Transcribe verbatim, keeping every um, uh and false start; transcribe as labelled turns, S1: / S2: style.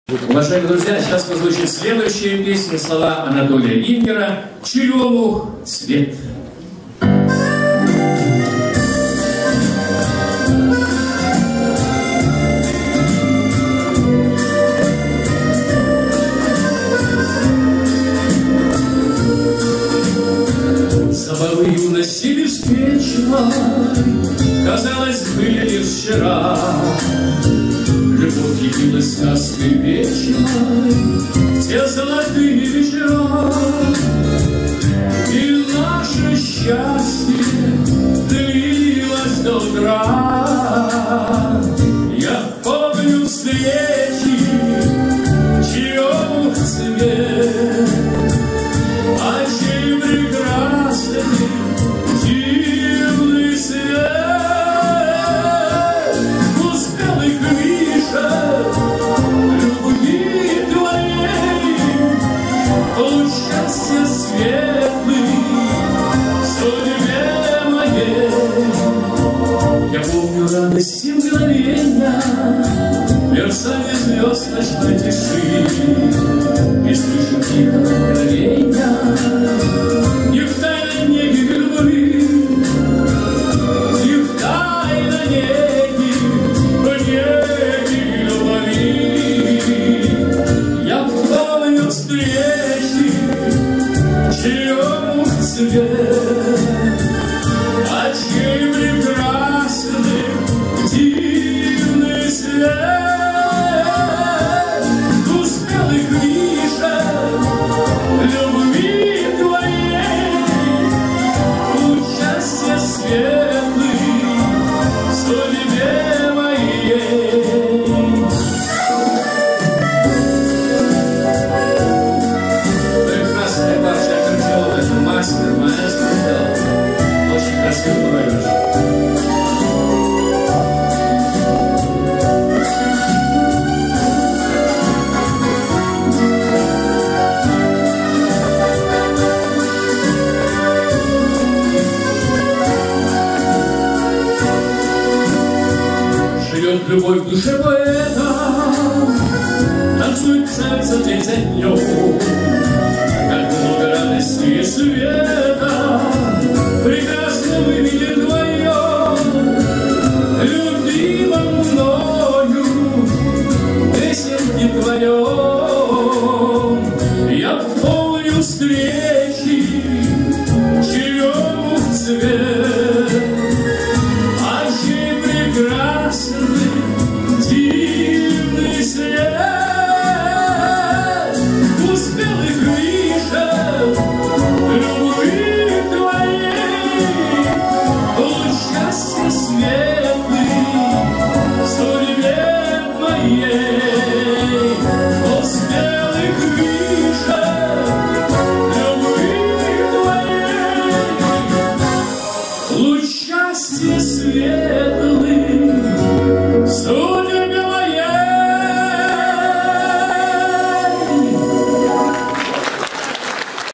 S1: Уважаемые друзья, сейчас прозвучит следующая песня, слова Анатолия Ингера «Черемух цвет». Забавы юности беспечной, казалось, были лишь вчера. Любовь явилась сказкой вечной в те золотые вечера. И наше счастье длилось до утра. Я помню встречи, черемух цвет, а чей прекрасный дивный свет. Счастье светлый в судьбе моей. Я помню радость и мгновенья, мерцание звезд ночной тиши, и слышу тихо мгновенья, не в тайной неге любви, не в тайной неге, в неге любви. Я помню встречи, черемух цвет, а чей прекрасный дивный свет. Успелых вишен любви твоей, участье светлый в судьбе моей. Мастер, маэстро, да. Очень красиво говоришь. Живет любовь в душе поэта, танцует сердце день за днем. Как много радости и света прекрасно мы видим вдвоем. Любимом мною песенки твоем.